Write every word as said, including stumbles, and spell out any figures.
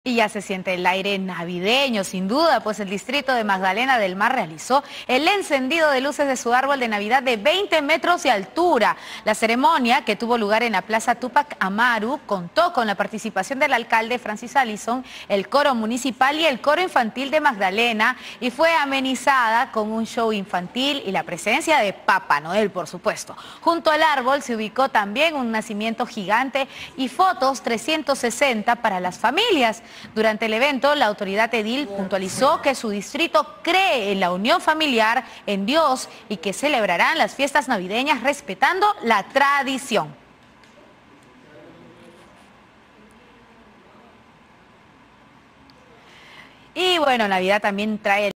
Y ya se siente el aire navideño, sin duda, pues el distrito de Magdalena del Mar realizó el encendido de luces de su árbol de Navidad de veinte metros de altura. La ceremonia, que tuvo lugar en la Plaza Túpac Amaru, contó con la participación del alcalde Francis Allison, el coro municipal y el coro infantil de Magdalena, y fue amenizada con un show infantil y la presencia de Papá Noel, por supuesto. Junto al árbol se ubicó también un nacimiento gigante y fotos trescientos sesenta para las familias. Durante el evento, la autoridad edil puntualizó que su distrito cree en la unión familiar, en Dios, y que celebrarán las fiestas navideñas respetando la tradición. Y bueno, Navidad también trae